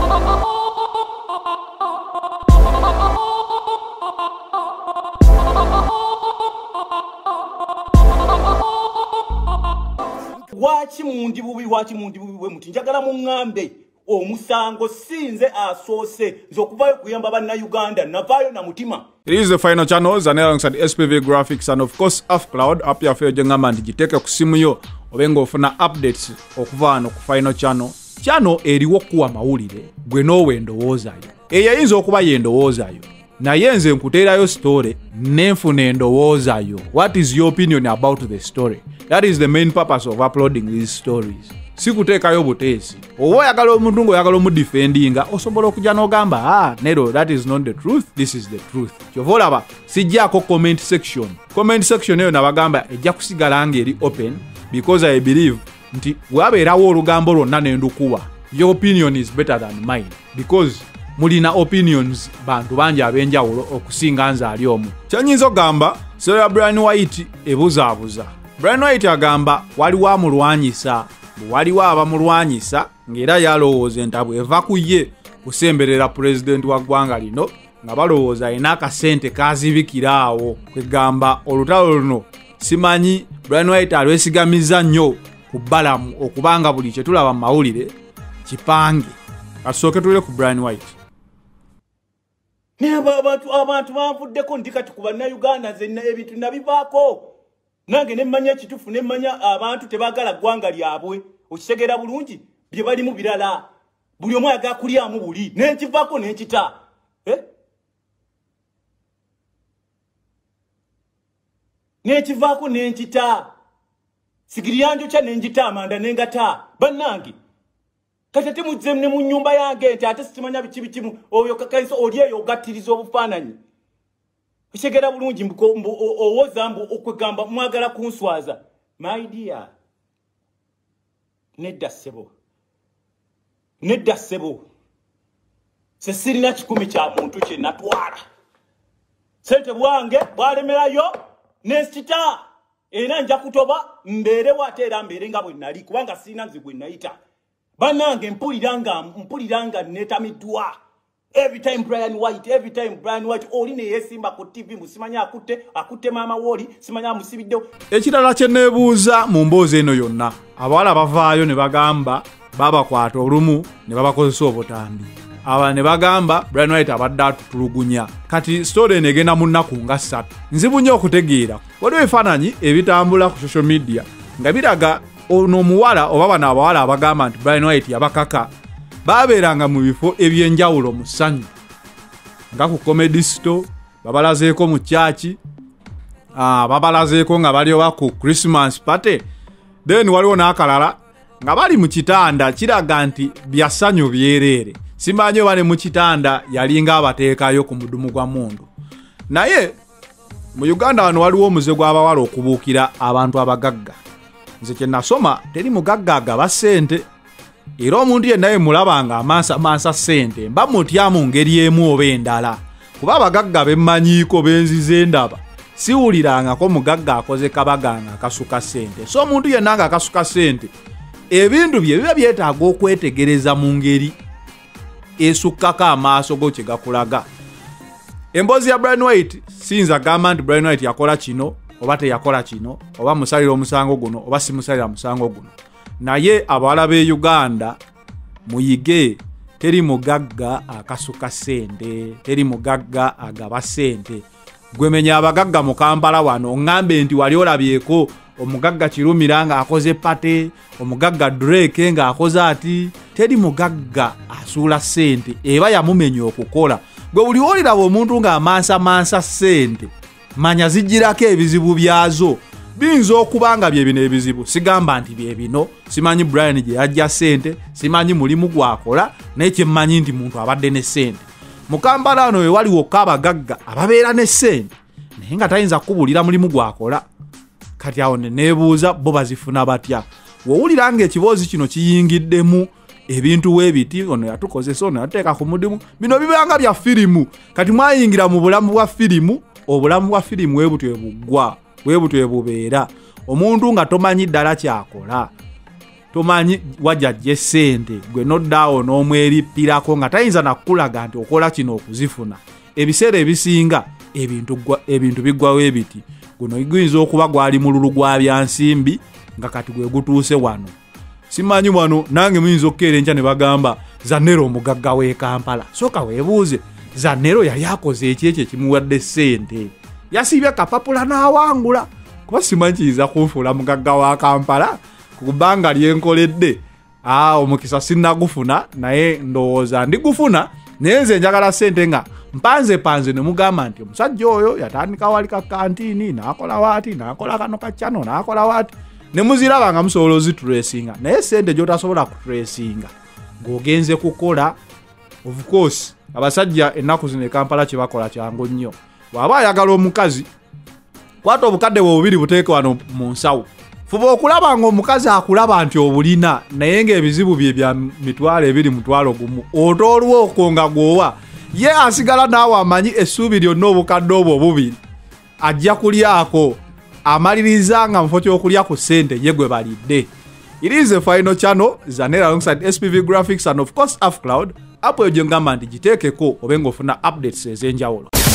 Wachi mundi bubi we muti njagala mungambe omusango sinze asose nzokuvayo kuyamba banna Uganda navayo na mutima. It is the final channels and alongside SPV Graphics and of course Afcloud up ya feo jengama ndijiteke kusimu yo obengo ofuna updates okuvano ku final channel eriwo kuwa mawulire gwe nowe ndowoozayo eyayinza okuba yendowoozayo naye nze nkuteerayo story nenfuna endowoozayo. What is your opinion about the story? That is the main purpose of uploading these stories. Sikuteekayo buteesi. Oba oyagala omuntu ng'oyagala omudifendinga osobola okujja n'ogamba nero that is not the truth, this is the truth. Kyova olaba sijjaako comment section. Comment section eyo nabagamba ejja kusigala ng'eri open because I believe nti wabeerawo olugambo lwonna ne ndukuwa. Your opinion is better than mine because mulina opinions bantu bangi ab'enjawulo okusinga nze ali omu. Kyenyinza ogamba Sarah Brian White ebuzaabuza. Brian White agamba waliwo amulwanyisa, waliwo abamulwanyisa ng'era yalowooza entabwe eva ku ye kusemberera president wa ggwanga lino nga balowooza alina akasente kazibikira awo. Kwegamba olutalo luno simanyi Brian White alwesigamiza nnyo ku balamu okubanga buli kye tulaba mu mawulire kipange. Kasooke tulire ku Brian White. Ne abantu banvuddeko ndi kati ku bannayuganda zenna ebintu nabivaako. Nange nemmanya ekitufu nemmanya abantu tebagala ggwanga lyabwe. Okitegeera bulungi bye balimu birala. Buli omu ayagala kulyamu buli. Nenkivaako nenkita. Nenkivaako nenkita. Sigiriyanjo kya nenjita amanda nengata. Bannange. Kati muzze ne mu nnyumba yange nti ate sitimanya biki bikimu oyo kakaiso oli eyo ogattiriza obufaananyi. Kitegeera bulungi owoza mbu okwegamba mwagala kunswaza. My dear. Nedda ssebo. Sesirina kikumi kya muntu kye natwala. Sente bwange bwalemerayo nenkita. Era nja kutoba mbeerewo ate era mbeere nga bwe nali kubanga sirina nze gwe nayita. Banange mpuliranga netamiddwa. Every time Brian White oli ne yesimba ku TV musimanya akutte mama woli simanya musibiddewo. Ekirala kye neebuuza mu mboozi eno yonna abawala bavaayo ne bagamba babakwata olumu ne babakozesa obutambi. Aba ne bagamba Brian White abadde atutulugunya. Kati story eno egenda mu nnaku nga 3. Nzibu nnyo okutegeera waliwo ebifaananyi ebitambula ku social media nga biraga ono muwala oba bano abawala abagamba nti Brian White yabakaka babeeranga mu bifo ebyenjawulo mu ssanyu nga ku comedy store, babalazeeko mu church, babalazeeko nga bali oba ku Christmas party. Then waliwo n'akalala nga bali mu kitanda kiraga nti bya ssanyu byereere. Simanyi oba ne mu kitanda yalinga abateekayo ku mudumu gwa mundu. Naye mu Uganda wano waliwo omuze gw'abawala okubuukira abantu abagagga. Nze kye nasoma teri mugagga agaba ssente. Era omuntu yenna ye mulabanga amansa ssente mba mutya mu ngeri emu oba endala. Kuba abagagga bemmanyiiko benzize ndaba siwulirangako mugagga akoze kabaganga akasuka ssente. So omuntu yenna nga akasuka ssente ebintu bye biba byetaaga okwetegereza mu ngeri esukkako amaaso go kye gakulaga. Emboozi ya Brian White sinza agamba nti Brian White yakola kino oba teyakola kino oba musalira omusango guno oba simusalira musango guno. Naye abawala b'e Uganda muyige teri mugagga akasuka ssente, teri mugagga agaba ssente. Gwemenya abagagga mu Kampala wano ngambe nti wali olabyeko omugagga Kirumira nga akoze pate, omugagga Drake nga akoze ati. Teri mugagga asuula ssente eba yamumenya okukola. Gwe buli oliraba omuntu nga amansa ssente manya zijjirako ebizibu byazo. Binza okubanga bye bino ebizibu. Sigamba nti bye bino. Simanyi Brian gye yajja ssente, simanyi mulimu gwakola, naye kye mmanyi nti muntu abadde ne ssente. Mu Kampala wano we waliwo abagagga ababeera ne ssente naye nga tayinza kubulira mulimu gwakola. Kati awo ne neebuuza bo bazifuna batya. Wowulira ng'ekiboozi kino kiyingiddemu ebintu weebiti ono yatukozesa ono yateeka ku mudimu. Bino bibanga bya firimu. Kati mwayingira mu bulamu bwa firimu, obulamu bwa firimu weebutwe bubeera. Omuntu nga tomanyi ddala kyakola. tomanyi wajajje sente gwe noddawo n'omwerippirako nga tayinza nakulaga nti okola kino okuzifuna. Ebiseera ebisinga ebintu biggwawo ebiti. Guno guyinza okuba gwali mululu gwa byansimbi nga kati gwe gutuuse wano. Simanyi wano nange muyinza okkeera enkya ne bagamba Zanero omugagga w'e Kampala. Sooka weebuuze, Zanero yali akoze ekyekyo ekimuwadde ssente. Yasiibye kapapula n'awangula. Kuba simanyi kiyinza kunfuula mugagga wa Kampala ku bbanga lyenkoledde. Omukisa sinnagufuna naye ndowooza ndigufuna naye nze njagala ssente nga mpanze ne mugamba nti omusajja oyo yatandika wali ka kantiini n'akola waati n'akola kano kaccano n'akola waati ne muziraba nga musobola ozitresinga naye ssente gy'otasobola kutresinga ng'ogenze kukola. Of course abasajja ennaku zino e Kampala kye bakola kyangu nnyo. Bw'aba ayagala omukazi kwata obukadde bwe bubiri buteeke wano mu nsawo. Fuba okulaba ng'omukazi akulaba nti obulina naye ng'ebizibu bye bya 20,000 otoolwa okwo nga gwowa ye asigala naawe amanyi essuubi lyonna obukadde obwo obubiri ajja kulyako amaliriza nga mufo ky'okulya ku ssente ye gwe balidde. It is a final channel Zanera alongside SPV Graphics and of course Afcloud. Apo ejo ngamba nti giteekeko obenga ofuna updates ez'enjawulo.